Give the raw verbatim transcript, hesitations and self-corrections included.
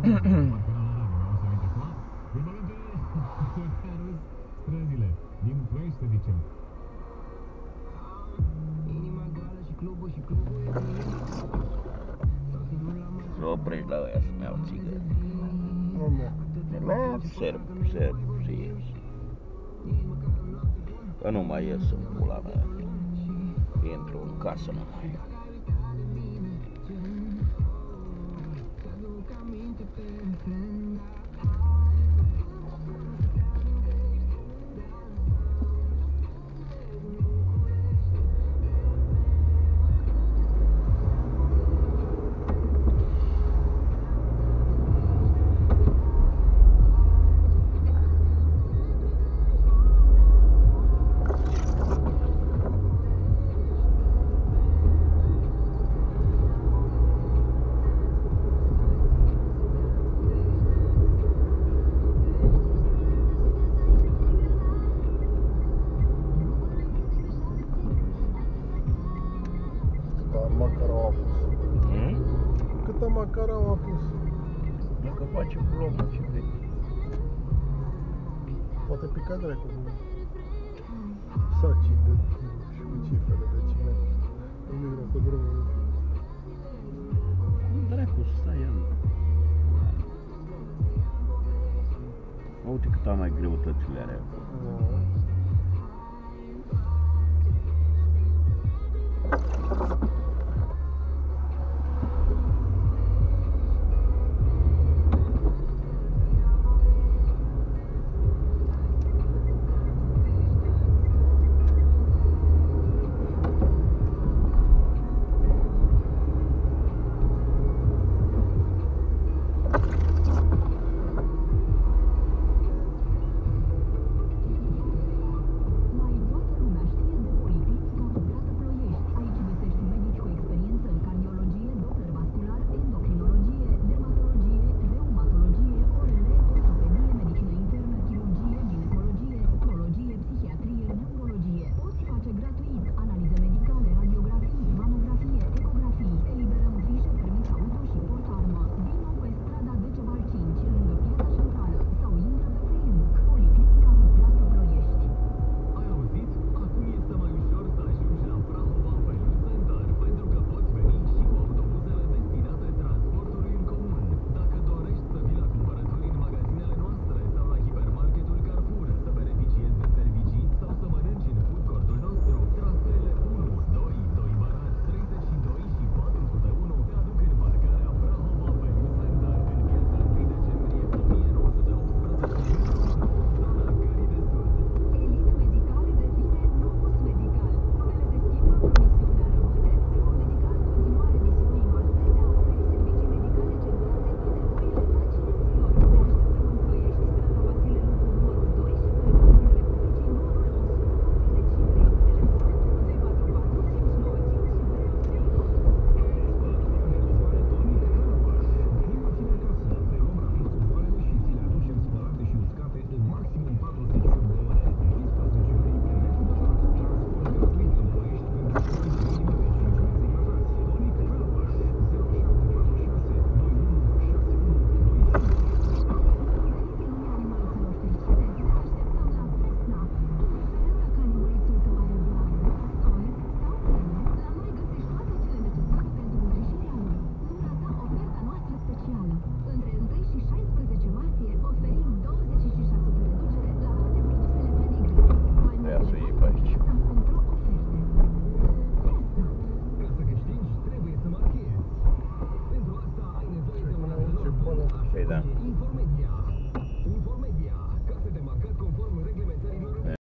Străzile din Ploiești, zicem. Să oprești la ăia să-mi iau țigări. Nu, mă. La serb, serb și ies. Că nu mai ies în pula mea. Intru în casă numai. Macarau a pus. Hmm? Câtă macarau a pus? Dacă face plomă, ce vrei? Poate pica dracu cu sacii de și cu cifrele de ciment. Nu migră pe drumul. Nu dracu, stai el. Uite cât am mai greutățile are acolo. Da.